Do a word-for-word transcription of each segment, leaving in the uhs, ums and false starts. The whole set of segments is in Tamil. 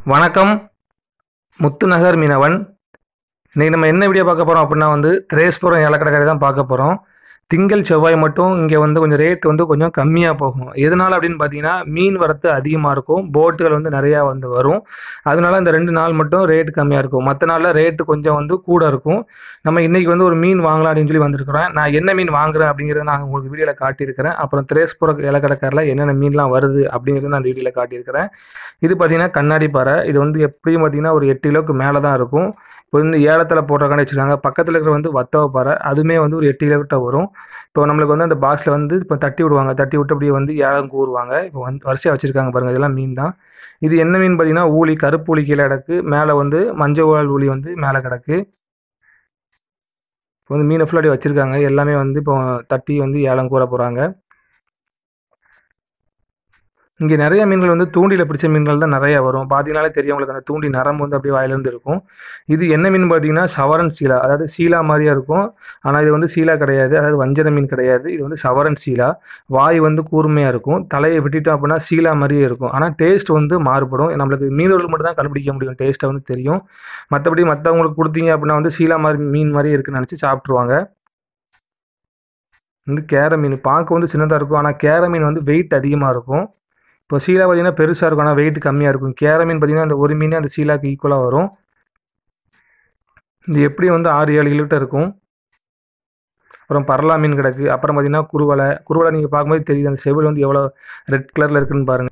வணக்கம். முத்துநகர் மீனவன். இன்றைக்கி நம்ம என்ன வீடியோ பார்க்க போகிறோம் அப்படின்னா வந்து திரேஸ்புரம் ஏலக்கடற்கரை தான் பார்க்க போகிறோம். திங்கள் செவ்வாய் மட்டும் இங்கே வந்து கொஞ்சம் ரேட் வந்து கொஞ்சம் கம்மியாக போகும். எதனால் அப்படின்னு பார்த்தீங்கன்னா மீன் வரத்து அதிகமாக இருக்கும், போட்டுகள் வந்து நிறையா வந்து வரும். அதனால இந்த ரெண்டு நாள் மட்டும் ரேட் கம்மியாக இருக்கும். மற்ற நாளில் ரேட்டு கொஞ்சம் வந்து கூட இருக்கும். நம்ம இன்றைக்கி வந்து ஒரு மீன் வாங்கலாம் அப்படின்னு சொல்லி வந்திருக்கிறோம். நான் என்ன மீன் வாங்குறேன் அப்படிங்கிறத நான் உங்களுக்கு வீடியோவில் காட்டியிருக்கிறேன். அப்புறம் திரேஸ்புரம் ஏலக்கடற்கரையில் என்னென்ன மீன்லாம் வருது அப்படிங்கிறத நான் அந்த வீடியோவில் காட்டியிருக்கிறேன். இது பார்த்திங்கன்னா கண்ணாடி பாறை. இது வந்து எப்படியும் பார்த்திங்கன்னா ஒரு எட்டு கிலோவுக்கு மேலே தான் இருக்கும். இப்போ வந்து ஏலத்தில் போடுறக்கான வச்சுருக்காங்க. பக்கத்தில் இருக்கிற வந்து வத்தவ பாறை, அதுவுமே வந்து ஒரு எட்டு கிலோ கிட்ட வரும். இப்போ நம்மளுக்கு வந்து அந்த பாக்ஸில் வந்து இப்போ தட்டி விடுவாங்க, தட்டி விட்டு அப்படியே வந்து ஏலம் கூறுவாங்க. இப்போ வந்து வரிசையாக வச்சுருக்காங்க பாருங்கள், இதெல்லாம் மீன் தான். இது என்ன மீன் பார்த்தீங்கன்னா ஊளி, கருப்பு ஊளி கீழே கிடக்கு, மேலே வந்து மஞ்சள் வால் ஊளி வந்து மேலே கிடக்கு. இப்போ வந்து மீனை ஃபுல்லாக வச்சுருக்காங்க. எல்லாமே வந்து இப்போ தட்டி வந்து ஏலம் கூற போகிறாங்க. இங்கே நிறைய மீன்கள் வந்து தூண்டியில் பிடிச்ச மீன்கள் தான் நிறையா வரும். பார்த்தீங்கனாலே தெரியும் உங்களுக்கு, அந்த தூண்டி நரம்பு வந்து அப்படியே வாயிலேருந்து இருக்கும். இது என்ன மீன் பார்த்தீங்கன்னா சவரன் சீலா, அதாவது சீலா மாதிரியா இருக்கும். ஆனால் இது வந்து சீலா கிடையாது, அதாவது வஞ்சர மீன் கிடையாது. இது வந்து சவரன் சீலா. வாய் வந்து கூர்மையாக இருக்கும், தலையை விட்டுட்டோம் அப்படின்னா சீலா மாதிரியே இருக்கும். ஆனால் டேஸ்ட் வந்து மாறுபடும். நம்மளுக்கு மீனவர்கள் மட்டும் தான் கண்டுபிடிக்க முடியும், டேஸ்ட்டை வந்து தெரியும். மற்றபடி மற்றவங்களுக்கு கொடுத்தீங்க அப்படின்னா வந்து சீலா மாதிரி மீன் மாதிரி இருக்குன்னு நினச்சி சாப்பிட்ருவாங்க. வந்து கேரை மீன் பார்க்க வந்து சின்னதாக இருக்கும், ஆனால் கேரை மீன் வந்து வெயிட் அதிகமாக இருக்கும். இப்போ சீலா பார்த்திங்கன்னா பெருசாக இருக்கும், ஆனால் வெயிட் கம்மியாக இருக்கும். கேரை மீன் பார்த்திங்கன்னா அந்த ஒரு மீன் அந்த சீலாவுக்கு ஈக்குவலாக வரும். இது எப்படியும் வந்து ஆறு ஏழு கிலோகிட்ட இருக்கும். அப்புறம் பரலா மீன் கிடக்கு. அப்புறம் பார்த்திங்கன்னா குருவலை. குருவலை நீங்கள் பார்க்கும்போது தெரியுது, அந்த செவில் வந்து எவ்வளோ ரெட் கலரில் இருக்குதுன்னு பாருங்கள்.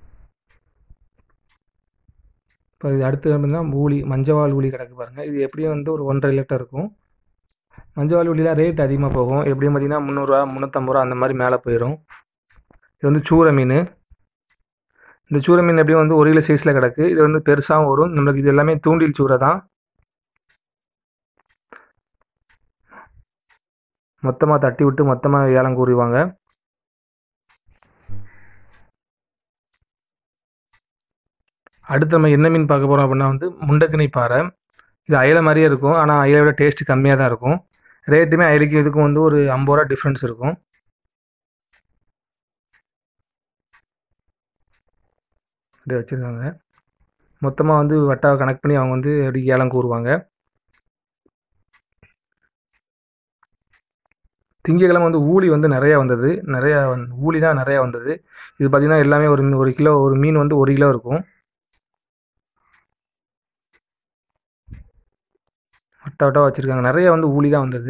இப்போ இது அடுத்து பார்த்திங்கன்னா ஊளி, மஞ்சவால் ஊளி கிடக்கு பாருங்கள். இது எப்படியும் வந்து ஒரு ஒன்றரை லிட்டர் இருக்கும். மஞ்சவால் ஊளிலாம் ரேட் அதிகமாக போகும். எப்படியும் பார்த்திங்கன்னா முந்நூறுரூவா முந்நூற்றம்பது ரூபா அந்த மாதிரி மேலே போயிடும். இது வந்து சூரை மீன். இந்த சூரை மீன் எப்படியும் வந்து ஒரு கிலோ சைஸில் கிடக்கு. இது வந்து பெருசாகவும் வரும். நம்மளுக்கு இது எல்லாமே தூண்டில் சூரை தான். மொத்தமாக தட்டி விட்டு மொத்தமாக ஏலம் கூறுவாங்க. அடுத்து நம்ம என்ன மீன் பார்க்க போகிறோம் அப்படின்னா வந்து முண்டக்கினி பாறை. இது அயலை மாதிரியே இருக்கும், ஆனால் அயலை விட டேஸ்ட்டு கம்மியாக தான் இருக்கும். ரேட்டுமே அயலைக்கும் இதுக்கும் வந்து ஒரு ஐம்பது ரூபா டிஃப்ரென்ஸ் இருக்கும். அப்படி வச்சுருக்காங்க. மொத்தமாக வந்து வட்டாவை கனெக்ட் பண்ணி அவங்க வந்து அப்படி ஏலம் கூறுவாங்க. திங்கக்கிழமை வந்து ஊளி வந்து நிறையா வந்தது. நிறையா ஊளி தான் நிறையா வந்தது. இது பார்த்திங்கன்னா எல்லாமே ஒரு ஒரு கிலோ, ஒரு மீன் வந்து ஒரு கிலோ இருக்கும். வட்ட வட்டாக வச்சுருக்காங்க. நிறையா வந்து ஊளி தான் வந்தது.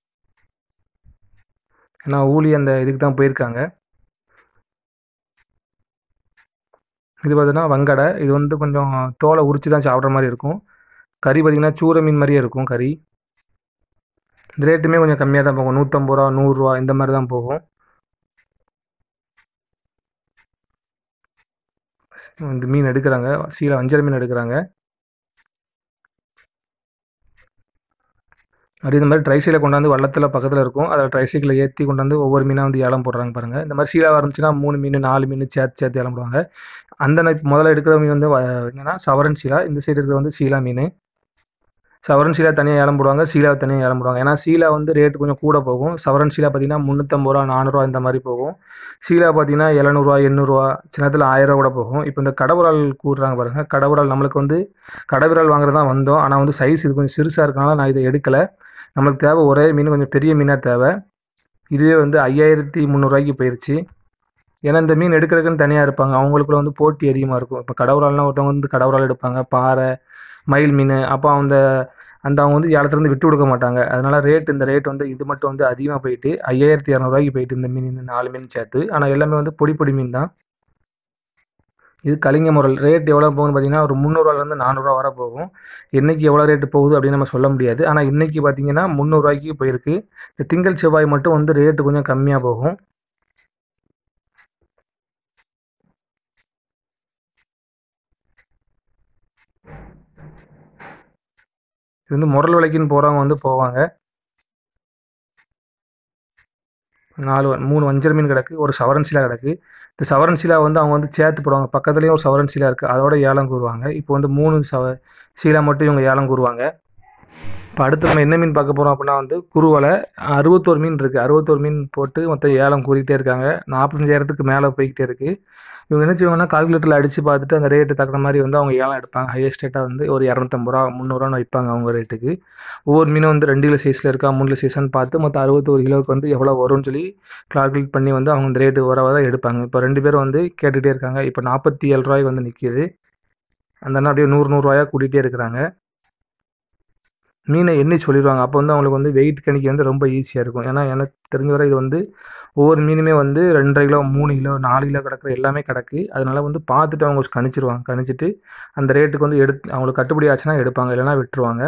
ஏன்னா ஊளி அந்த இதுக்கு தான் போயிருக்காங்க. இது பார்த்தீங்கன்னா வங்கடை. இது வந்து கொஞ்சம் தோலை உரித்து தான் சாப்பிட்ற மாதிரி இருக்கும். கறி பார்த்திங்கன்னா சூரை மீன் மாதிரியே இருக்கும் கறி. இந்த ரேட்டுமே கொஞ்சம் கம்மியாக தான் போகும். நூற்றம்பது ரூபா நூறுரூவா இந்த மாதிரி தான் போகும். இந்த மீன் எடுக்கிறாங்க, சீலா வஞ்சர மீன் எடுக்கிறாங்க. அப்படி இந்த மாதிரி ட்ரைசைக்கிளை கொண்டாந்து வள்ளத்தில் பக்கத்தில் இருக்கும், அதில் ட்ரைசைக்கிளை ஏற்றி கொண்டாந்து ஒவ்வொரு மீனாக வந்து ஏலம் போடுறாங்க பாருங்கள். இந்த மாதிரி சீலாவாக இருந்துச்சுன்னா மூணு மீன் நாலு மீன் சேர்த்து சேர்த்து ஏலம் போடுவாங்க. அந்த முதல்ல எடுக்கிற மீன் வந்து என்னென்னா சவரன் சீலா. இந்த சைடு இருக்கிற வந்து சீலா மீன். சவரன் சீலா தனியாக ஏலம் போடுவாங்க, சீலா தனியாக ஏலம் போடுவாங்க. ஏன்னா சீலா வந்து ரேட்டு கொஞ்சம் கூட போகும். சவரன் சீலா பார்த்திங்கன்னா முந்நூற்றம்பது ரூபா நானூறுரூவா இந்த மாதிரி போகும். சீலா பார்த்திங்கன்னா எழுநூறுவா எண்ணூறுரூவா சின்னத்தில் ஆயிரம் கூட போகும். இப்போ இந்த கடவுரால் கூடுறாங்க பாருங்கள். கடவுரால் நம்மளுக்கு வந்து கடவுரால் வாங்குறது தான் வந்தோம், ஆனால் வந்து சைஸ் இது கொஞ்சம் சிறுசாக இருக்கனால நான் இதை எடுக்கலை. நம்மளுக்கு தேவை ஒரே மீன், கொஞ்சம் பெரிய மீனாக தேவை. இதுவே வந்து ஐயாயிரத்தி முந்நூறுரூவாய்க்கு போயிடுச்சு. ஏன்னா இந்த மீன் எடுக்கிறதுக்குன்னு தனியாக இருப்பாங்க, அவங்களுக்குள்ள வந்து போட்டி அதிகமாக இருக்கும். இப்போ கடவுரால்னால் ஒருத்தவங்க வந்து கடவுரால் எடுப்பாங்க, பாறை மயில் மீன். அப்போ அந்த அந்த அவங்க வந்து ஏலத்துலேருந்து விட்டு கொடுக்க மாட்டாங்க. அதனால் ரேட் இந்த ரேட் வந்து இது மட்டும் வந்து அதிகமாக போயிட்டு ஐயாயிரத்தி இரநூறுவாய்க்கு போயிட்டு இந்த மீன் நாலு மீன் சேர்த்து. ஆனால் எல்லாமே வந்து பொடி பொடி மீன் தான். இது கலிங்க முரல். ரேட் எவ்வளோ போகுன்னு பார்த்தீங்கன்னா ஒரு முந்நூறுவாலேருந்து நானூறுரூவா வர போகும். என்றைக்கு எவ்வளோ ரேட்டு போகுது அப்படின்னு நம்ம சொல்ல முடியாது. ஆனால் இன்றைக்கி பார்த்திங்கன்னா முந்நூறுரூவாய்க்கு போயிருக்கு. இந்த திங்கள் செவ்வாய் மட்டும் வந்து ரேட்டு கொஞ்சம் கம்மியாக போகும். இது வந்து முரல் விலைக்குன்னு போகிறவங்க வந்து போவாங்க. நாலு மூணு வஞ்சர மீன் கிடக்கு, ஒரு சவரன் சீலா கிடக்கு. இந்த சவரன் சீலா வந்து அவங்க வந்து சேர்த்து போடுவாங்க. பக்கத்துலேயும் ஒரு சவரன் சீலா இருக்குது, அதோட ஏலம் கூறுவாங்க. இப்போ வந்து மூணு சவ சீலா மட்டும் இவங்க ஏலம் கூறுவாங்க. இப்போ அடுத்து நம்ம என்ன மீன் பார்க்க போகிறோம் அப்படின்னா வந்து குருவலை. அறுபத்தோரு மீன் இருக்குது. அறுபத்தோரு மீன் போட்டு மொத்தம் ஏலம் கூறிகிட்டே இருக்காங்க. நாற்பத்தஞ்சாயிரத்துக்கு மேலே போய்கிட்டே இருக்குது. இவங்க என்ன செய்வாங்கன்னா கால்குலேட்டரில் அடித்து பார்த்துட்டு அந்த ரேட்டு தகுந்த மாதிரி வந்து அவங்க ஏலம் எடுப்பாங்க. ஹையஸ்ட் ரேட்டாக வந்து ஒரு இரநூத்தம்பது ரூபா முந்நூறுவான்னு வைப்பாங்க அவங்க ரேட்டுக்கு. ஒவ்வொரு மீனும் வந்து ரெண்டு கிலோ சைஸில் இருக்கா மூணு கிலோ சைஸ்ன்னு பார்த்து மொத்தம் அறுபத்தோரு கிலோவுக்கு வந்து எவ்வளோ வரும்னு சொல்லி கால்குலேட் பண்ணி வந்து அவங்க இந்த ரேட்டு வர வர எடுப்பாங்க. இப்போ ரெண்டு பேரும் வந்து கேட்டுகிட்டே இருக்காங்க. இப்போ நாற்பத்தி ஏழு ரூபாய்க்கு வந்து நிற்கிது. அந்த அண்ணா அப்படியே நூறு நூறுரூவாயாக கூட்டிகிட்டே இருக்கிறாங்க. மீனை எண்ணி சொல்லிடுவாங்க. அப்போ வந்து அவங்களுக்கு வந்து வெயிட் கணிக்க வந்து ரொம்ப ஈஸியாக இருக்கும். ஏன்னா எனக்கு தெரிஞ்ச வரை இது வந்து ஒவ்வொரு மீனுமே வந்து ரெண்டரை கிலோ மூணு கிலோ நாலு கிலோ கிடக்குற எல்லாமே கிடக்கு. அதனால வந்து பார்த்துட்டு அவங்க கணிச்சிருவாங்க. கணிச்சிட்டு அந்த ரேட்டுக்கு வந்து எடுத்து அவங்களுக்கு கட்டுப்படி ஆச்சுன்னா எடுப்பாங்க, இல்லைனா விட்டுருவாங்க.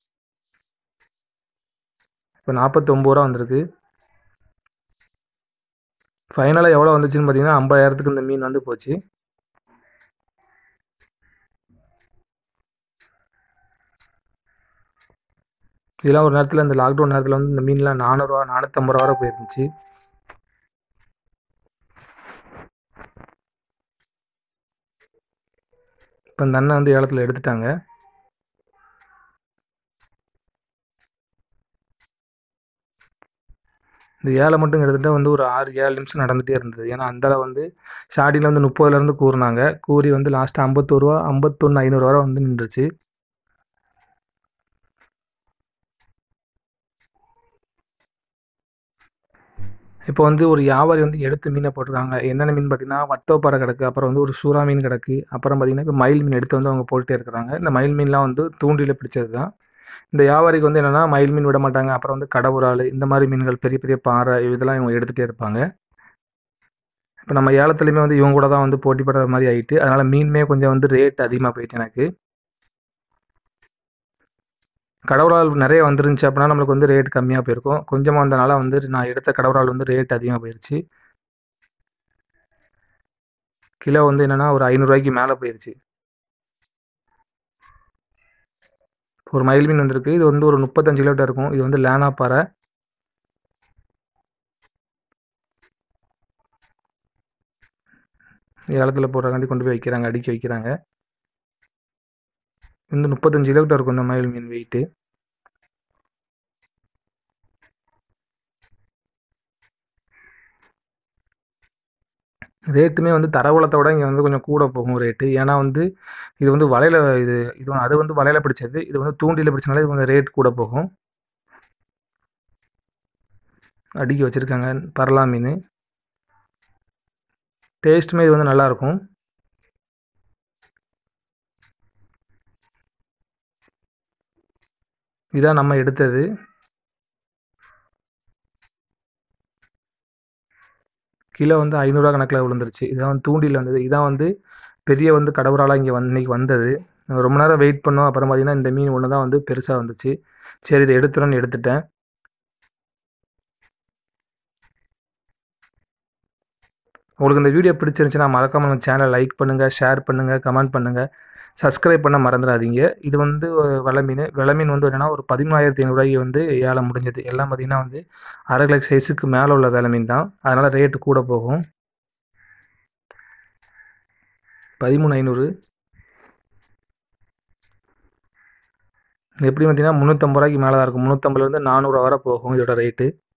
இப்போ நாற்பத்தி ஒம்பது ரூபா வந்திருக்கு. ஃபைனலாக எவ்வளோ வந்துச்சுன்னு பார்த்தீங்கன்னா ஐம்பதாயிரத்துக்கு இந்த மீன் வந்து போச்சு. இதெல்லாம் ஒரு நேரத்தில் இந்த லாக்டவுன் நேரத்தில் வந்து இந்த மீன்லாம் நானூறுரூவா நானூற்றம்பது ரூபா வரை போயிருந்துச்சு. இப்போ இந்த அண்ணன் வந்து ஏலத்தில் எடுத்துட்டாங்க. இந்த ஏலம் மட்டும் கிட்டத்தட்ட வந்து ஒரு ஆறு ஏழு நிமிஷம் நடந்துகிட்டே இருந்தது. ஏன்னா அந்தளவு வந்து ஸ்டார்டிங்கில் வந்து முப்பதுலேருந்து கூறினாங்க. கூறி வந்து லாஸ்ட்டு ஐம்பத்தோரு ரூபா ஐம்பத்தொன்று ஐநூறு வரை வந்து நின்றுச்சு. இப்போ வந்து ஒரு வியாபாரி வந்து எடுத்து மீனை போட்டிருக்காங்க. என்னென்ன மீன் பார்த்தீங்கன்னா வட்டப்பாறை கிடக்கு, அப்புறம் வந்து ஒரு சூறா மீன் கிடக்கு, அப்புறம் பார்த்தீங்கன்னா இப்போ மயில் மீன் எடுத்து வந்து அவங்க போட்டுகிட்டே இருக்கிறாங்க. இந்த மயில் மீன்லாம் வந்து தூண்டில் பிடிச்சது தான். இந்த வியாபாரிக்கு வந்து என்னென்னா மயில் மீன் விட மாட்டாங்க. அப்புறம் வந்து கடவுரால் இந்த மாதிரி மீன்கள் பெரிய பெரிய பாறை இதெல்லாம் இவங்க எடுத்துகிட்டே இருப்பாங்க. இப்போ நம்ம ஏலத்துலையுமே வந்து இவங்க கூட தான் வந்து போட்டி போடுற மாதிரி ஆகிட்டு, அதனால் மீனுமே கொஞ்சம் வந்து ரேட் அதிகமாக போயிட்டு எனக்கு. கடவுரால் நிறைய வந்துருந்துச்சு அப்படின்னா நம்மளுக்கு வந்து ரேட் கம்மியாக போயிருக்கும். கொஞ்சமாக வந்தனால வந்து நான் எடுத்த கடவுரால் வந்து ரேட் அதிகமாக போயிடுச்சு. கிலோ வந்து என்னென்னா ஒரு ஐநூறுரூவாய்க்கு மேலே போயிடுச்சு. ஒரு மயில் மீன் வந்திருக்கு. இது வந்து ஒரு முப்பத்தஞ்சு கிலோட்ட இருக்கும். இது வந்து லேனா பாறை. ஏலத்தில் போடுறக்காண்டி கொண்டு போய் வைக்கிறாங்க, அடிக்க வைக்கிறாங்க. இந்த முப்பத்தஞ்சு கிலோக்கிட்ட இருக்கும் இந்த மயில் மீன் வெயிட்டு. ரேட்டுமே வந்து தரவளத்தை விட இங்கே வந்து கொஞ்சம் கூட போகும் ரேட்டு. ஏன்னா வந்து இது வந்து வலையில் இது இது அது வந்து வலையில் பிடிச்சது. இது வந்து தூண்டில் பிடிச்சனால இது கொஞ்சம் ரேட் கூட போகும். அடிக்க வச்சுருக்காங்க பரலா மீன். டேஸ்ட்டுமே இது வந்து நல்லாயிருக்கும். இதான் நம்ம எடுத்தது. கிலோ வந்து ஐநூறுரூவா கணக்கில் விழுந்துருச்சு. இதான் வந்து தூண்டில் வந்தது. இதான் வந்து பெரிய வந்து கடவுராலாக இங்கே வந்து இன்றைக்கி வந்தது. ரொம்ப நேரம் வெயிட் பண்ணோம். அப்புறம் பார்த்திங்கன்னா இந்த மீன் ஒன்று தான் வந்து பெருசாக வந்துச்சு. சரி இதை எடுத்துறோன்னு எடுத்துட்டேன். உங்களுக்கு இந்த வீடியோ பிடிச்சிருந்துச்சுன்னா மறக்காமல் நம்ம சேனலை லைக் பண்ணுங்கள், ஷேர் பண்ணுங்கள், கமெண்ட் பண்ணுங்கள், சப்ஸ்கிரைப் பண்ண மறந்துடாதீங்க. இது வந்து வெலை மீன். வெலை மீன் வந்து என்னென்னா ஒரு பதிமூணாயிரத்தி ஐநூறுரூவாய்க்கு வந்து ஏலம் முடிஞ்சது. எல்லாம் பார்த்திங்கன்னா வந்து அரை கிலோ சைஸுக்கு மேலே உள்ள வெலை மீன் தான். அதனால் ரேட்டு கூட போகும். பதிமூணு ஐநூறு எப்படி பார்த்தீங்கன்னா முந்நூற்றம்பது ரூபாய்க்கு மேலே தான் இருக்கும். முந்நூற்றம்பதுலேருந்து நானூறுரூவா வரை போகும் இதோட ரேட்டு.